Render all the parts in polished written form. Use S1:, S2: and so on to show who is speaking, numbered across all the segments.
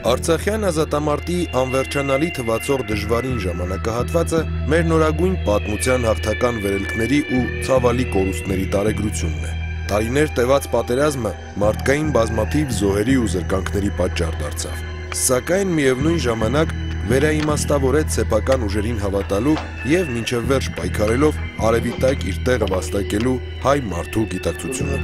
S1: Արցախյան ազատամարտի անվերջանալի թվացող դժվարին ժամանակահատվածը մեր նորագույն պատմության հաղթական վերելքների ու ցավալի կորուստների տարեգրությունն է։ Տարիներ տևած պատերազմը մարդկային բազմաթիվ զոհերի ու զրկանքների պատճառ դարձավ։ Սակայն միևնույն ժամանակ վերաիմաստավորեց սեփական ուժերին հավատալու եւ մինչև վերջ պայքարելով արևի տակ իր տեղը վաստակելու հայ մարդու գիտակցությունը։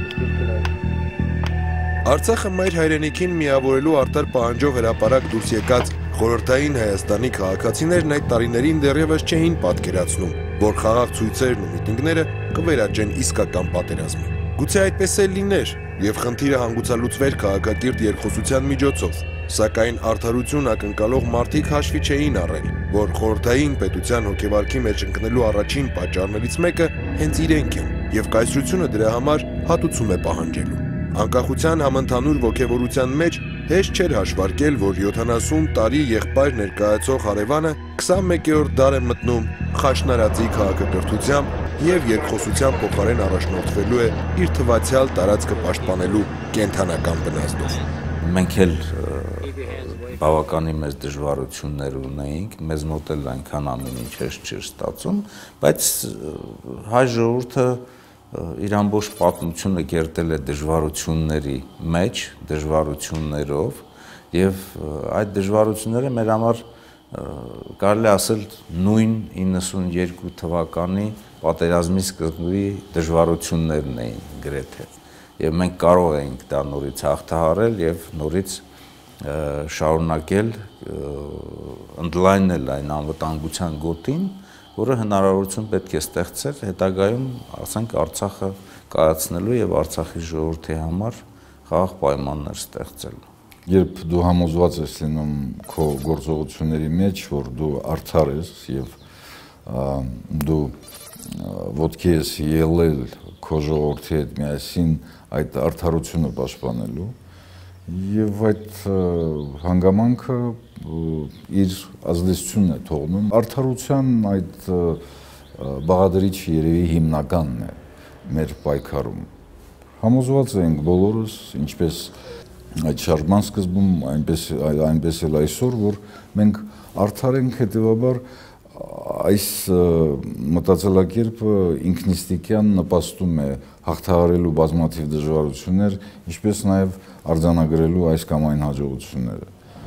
S1: Արցախը մայր հայրենիքին միավորելու արտար պահանջով հրապարակ դուրս եկած խորհրդային Հայաստանի քաղաքացիներն այդ տարիներին դեռևս չէին պատկերացնում, որ խաղաղ ցույցերն ու միտինգները կվերաճեն իսկական պատերազմի։ Գուցե այդպես էլ լիներ, եւ խնդիրը հանգուցալուծվեր քաղաքակիրթ երկխոսության միջոցով, սակայն արդարություն ակնկալող մարդիկ հաշվի չէին առել, որ խորհրդային պետության հոգեվարքի մեջ ընկնելու առաջին պատճառներից մեկը հենց իրենք են, եւ կայսրությունը դրա համար հատուցում է պահանջելու։ Անկախության համընդհանուր ոգևորության մեջ հեշտ չէր հաշվարկել, որ 70 տարի եղբայր ներկայացող հարևանը 21-րդ դար է մտնում խաշնարածի քաղաքակրթությամբ եւ երկխոսության փոխարեն առաջնորդվելու է իր թվացյալ տարածքը պաշտպանելու կենթանական բնազդով։
S2: Մենք էլ բավականին մեծ դժվարություններ ունեինք, մեզ մոտ էլ այնքան ամեն ինչ հեշտ չէր ստացում, բայց հայ ժողովուրդը իր ամբողջ պատմությունը կերտել է դժվարությունների մեջ, դժվարություններով եւ այդ դժվարությունները մեր համար կարելի ասել նույն 92 թվականի պատերազմի սկզբի դժվարություններն էին գրեթե եւ մենք կարող էինք դա նորից հաղթահարել եւ նորից շարունակել ընդլայնել այն անվտանգության գոտին, որը հնարավորություն պետք է ստեղծեր հետագայում, ասենք, Արցախը կայացնելու եւ Արցախի ժողովրդի համար խաղաղ պայմաններ ստեղծելու։
S3: Երբ դու համոզված ես լինում քո գործողությունների մեջ, որ դու արդար ես եւ դու ոտքի ես ելել քո ժողովրդի հետ միասին այդ արդարությունը պաշտպանելու եւ այդ հանգամանքը իր ազդեցությունն է թողնում արդարության այդ բաղադրիչ երևի հիմնականն է մեր պայքարում համոզված ենք բոլորս ինչպես այդ շարժման սկզբում այնպես էլ այսօր որ մենք արդար ենք հետեւաբար այս մտածելակերպը ինքնիստիկյան նպաստում է հաղթահարելու բազմաթիվ դժվարություններ ինչպես նաեւ արձանագրելու այս կամ այն հաջողությունները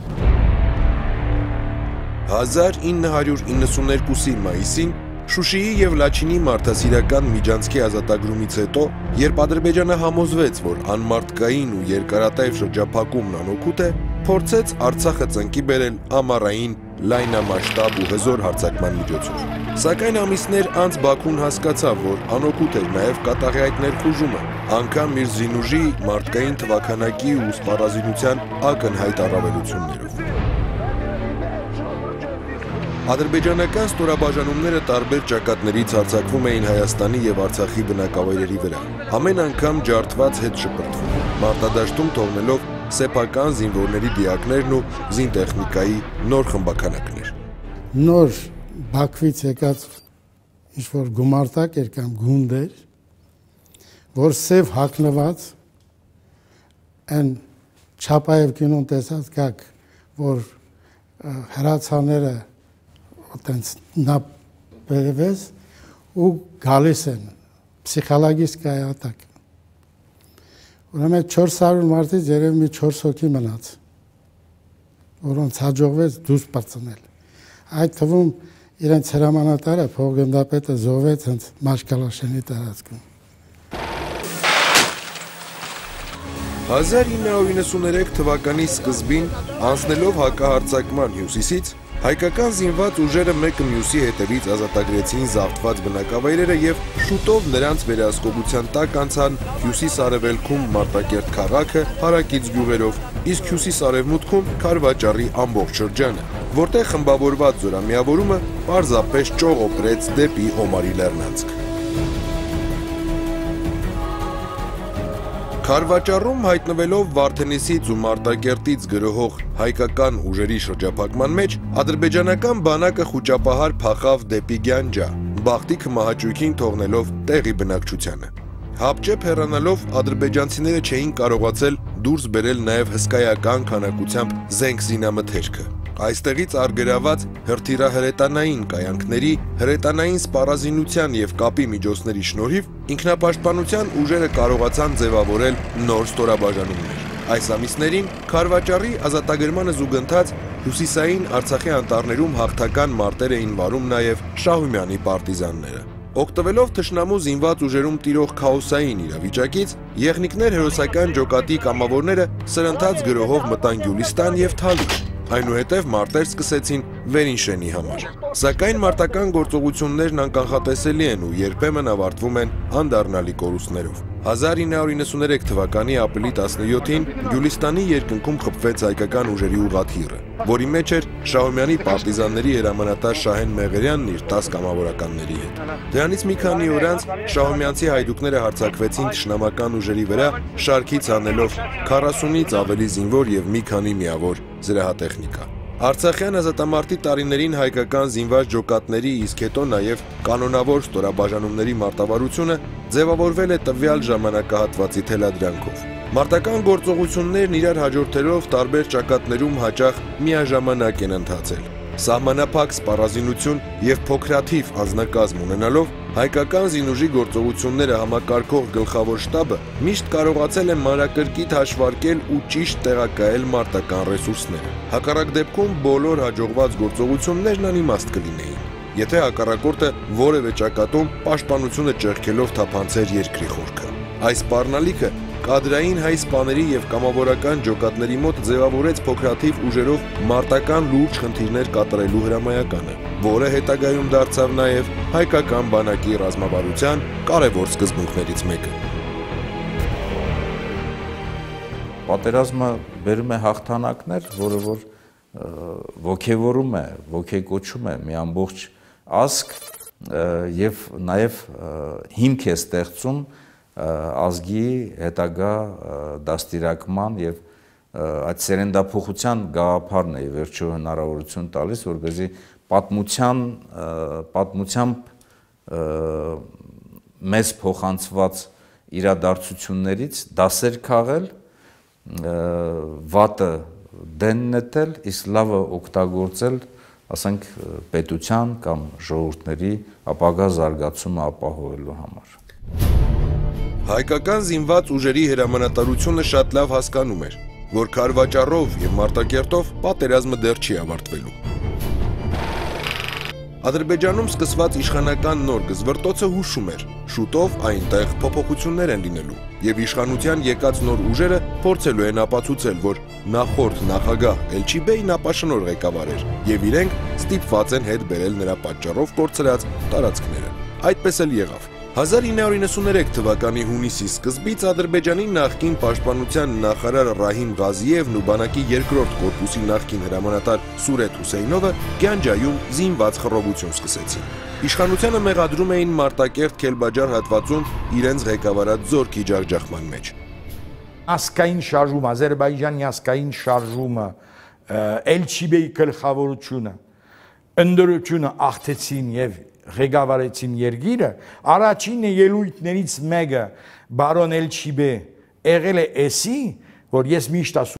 S1: 1992-ի մայիսին Շուշիի եւ Լաչինի մարդասիրական միջանցքի ազատագրումից հետո, երբ Ադրբեջանը համոզվեց, որ անմարդկային ու երկարատև շրջափակումն անօգուտ է, փորձեց Արցախը ծնկի բերել ամառային լայնամասշտաբ ու հզոր հարձակման միջոցով։ Սակայն ամիսներ անց Բաքուն հասկացավ, որ անօգուտ էր նաեւ կատաղի այդ ներխուժումը, անգամ իր զինուժի մարդկային թվաքանակի ու սպառազինության ակնհայտ առավելություններով։ Ադրբեջանական ստորաբաժանումները տարբեր ճակատներից հարձակվում էին Հայաստանի եւ Արցախի բնակավայրերի վրա, ամեն անգամ ջարդված հետ շպրտվում, մարտադաշտում թողնելով սեփական զինվորների դիակներն ու զինտեխնիկայի նոր խմբականակներ։
S4: Նոր Բաքվից եկած ինչ-որ գումարտակ էր կամ գունդ էր, որ սև հագնված այն Չապաև կինոն տեսած կակ, որ հրացաները այտենց նա բերվեց ու գալիս են պսիխոլոգիական атаկ։ Ուրեմն 400 մարդից երևի մի 4 հոգի մնաց, որոնց հաջողվեց դուրս բացնել։ Այդ թվում իրենց հրամանատարը փոխգնդապետը զոհվեց հենց Մաշկալաշենի տարածքում։
S1: 1993 թվականի սկզբին անցնելով հակահարձակման հյուսիսից հայկական զինված ուժերը մեկը մյուսի հետևից ազատագրեցին զավթված բնակավայրերը եւ շուտով նրանց վերահսկողության տակ անցան հյուսիս-արևելքում Մարտակերտ քաղաքը հարակից գյուղերով, իսկ հյուսիս-արևմուտքում Քարվաճառի ամբողջ շրջանը, որտեղ խմբավորված զորամիավորումը պարզապես ճող օպրեց դեպի Օմարի լեռնանցք։ Քարվաճառում հայտնվելով Վարդենիսից ու Մարտակերտից գրոհող հայկական ուժերի շրջափակման մեջ, ադրբեջանական բանակը խուճապահար փախավ դեպի Գյանջա, Բախտիքը մահաճույքին թողնելով տեղի բնակչությանը։ Հապճեպ հեռանալով ադրբեջանցիները չէին կարողացել դուրս բերել նաև հսկայական քանակությամբ զենք զինամթերքը։ Այստեղից արգելաված հրթիռահրետանային կայանքների, հրետանային սպառազինության և կապի միջոցների շնորհիվ ինքնապաշտպանության ուժերը կարողացան ձևավորել նոր ստորաբաժանումներ։ Այս ամիսներին Քարվաճառի ազատագրմանը զուգընթաց հյուսիսային Արցախի անտառներում հաղթական մարտեր էին վարում նաև Շահումյանի պարտիզանները։ Օգտվելով թշնամու զինված ուժերում տիրող քաոսային իրավիճակից, եղնիկներ հերոսական ջոկատի կամավորները սրընթաց գրոհով մտան Գյուլիստան և Թալիշ, այնուհետև մարտեր սկսեցին Վերինշենի համար։ Սակայն մարտական գործողություններն անկանխատեսելի են ու երբեմն ավարտվում են անդառնալի կորուստներով։ 1993 թվականի ապրիլի 17-ին Գյուլիստանի երկնքում խփվեց հայկական ուժերի ուղղաթիռը, որի մեջ էր Շահումյանի պարտիզանների հրամանատար Շահեն Մեղերյանն իր 10 կամավորականների հետ։ Դրանից մի քանի օր անց շահումյանցի հայդուկները հարձակվեցին թշնամական ուժերի վրա, շարքից հանելով 40-ից ավելի զինվոր և մի քանի միավոր զրահատեխնիկա։ Արցախյան ազատամարտի տարիներին հայկական զինված ջոկատների, իսկ հետո նաև կանոնավոր ստորաբաժանումների մարտավարությունը ձևավորվել է տվյալ ժամանակահատվածի թելադրանքով։ Մարտական գործողություններն իրար հաջորդելով տարբեր ճակատներում հաճախ միաժամանակ են ընթացել։ Սահմանափակ սպառազինություն և փոքրաթիվ անձնակազմ ունենալով հայկական զինուժի գործողությունները համակարգող գլխավոր շտաբը միշտ կարողացել է մանրակրկիտ հաշվարկել ու ճիշտ տեղակայել մարտական ռեսուրսները։ Հակառակ դեպքում բոլոր հաջողված գործողություններն անիմաստ կլինեին, եթե հակառակորդը որևէ ճակատում պաշտպանությունը ճեղքելով թափանցեր երկրի խորքը։ Այս սպառնալիքը կադրային հայ սպաների և կամավորական ջոկատների մոտ ձևավորեց փոքրաթիվ ուժերով մարտական լուրջ խնդիրներ կատարելու հրամայականը, որը հետագայում դարձավ նաև հայկական բանակի ռազմավարության կարևոր սկզբունքներից մեկը։
S2: Պատերազմը բերում է հաղթանակներ, որը որ ոգևորում է, ոգեկոչում է մի ամբողջ ազգ և նաև հիմք է ստեղծում ազգի հետագա դաստիարակման և այդ սերնդափոխության գաղափարն է վերջո հնարավորություն տալիս, որպեսզի պատմությամբ մեզ փոխանցված իրադարձություններից դասեր քաղել, վատը դեն նետել, իսկ լավը օգտագործել, ասենք, պետության կամ ժողովուրդների ապագա զարգացումը ապահովելու համար։
S1: Հայկական զինված ուժերի հրամանատարությունը շատ լավ հասկանում էր, որ Քարվաճառով և Մարտակերտով պատերազմը դեռ չի ավարտվելու։ Ադրբեջանում սկսված իշխանական նոր գզվռտոցը հուշում էր, շուտով այնտեղ փոփոխություններ են լինելու, և իշխանության եկած նոր ուժերը փորձելու են ապացուցել, որ նախորդ նախագահ Էլչիբեյն ապաշնոր ղեկավար էր, և իրենք ստիպված են հետ բերել նրա պատճառով կորցրած տարածքները։ Այդպես էլ եղավ։ 1993 թվականի հունիսի սկզբից Ադրբեջանի նախկին պաշտպանության նախարար Ռահիմ Ղազիևն ու բանակի երկրորդ կորպուսի նախկին հրամանատար Սուրեթ Հուսեյնովը Գյանջայում զինված խռովություն սկսեցին։ Իշխանությանը մեղադրում էին Մարտակերտ-Քելբաջար հատվածում իրենց ղեկավարած զորքի ջախջախման մեջ։
S5: Ասկային շարժումը, Ադրբեջանի ասկային շարժումը, Էլչիբեյի գլխավորությունը, ընդդրությունը աղթեցին և ղեկավարեցին երկիրը, առաջին ելույթներից մեկը բարոն Էլչիբե եղել է էսի, որ ես միշտ ասում